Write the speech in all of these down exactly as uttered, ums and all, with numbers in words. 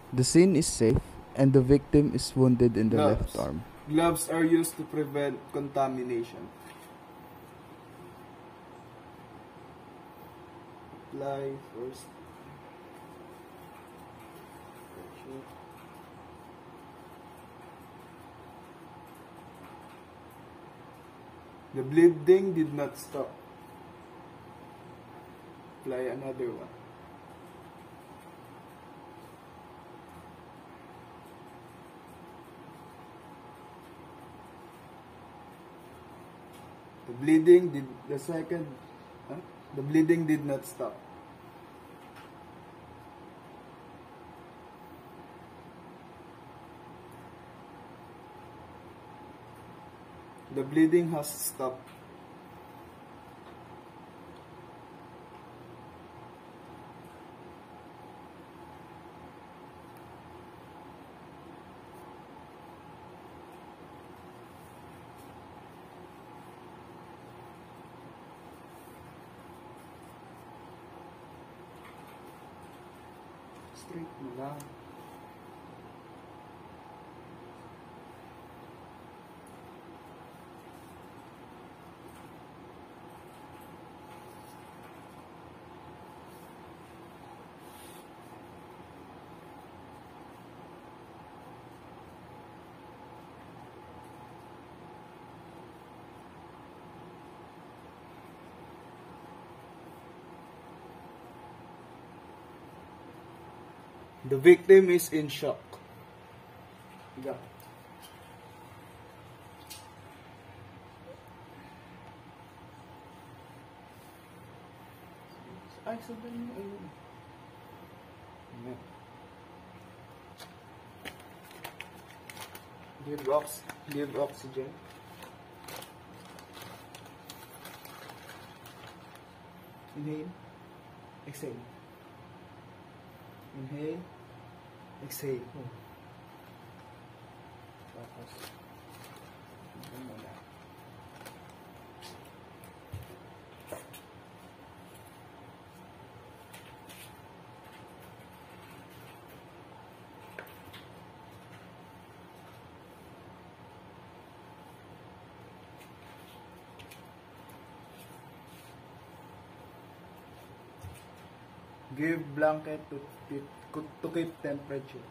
The scene is safe, and the victim is wounded in the Gloves. left arm. Gloves are used to prevent contamination. Apply first. The bleeding did not stop. Apply another one. The bleeding did the second huh? The bleeding did not stop. The bleeding has stopped. Straight mo lang. The victim is in shock. Yeah. Ay, sabi mo, ayun. Yeah. Give ox, give oxygen. Inhale, exhale. Inhale, exhale. Oh. Tapos, ito muna. Give blanket to to keep temperature.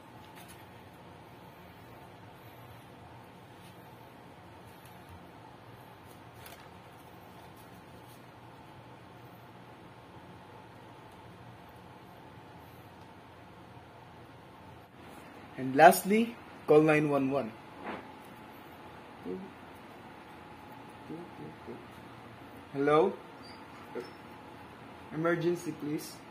And lastly, call nine one one. Hello? Emergency, please.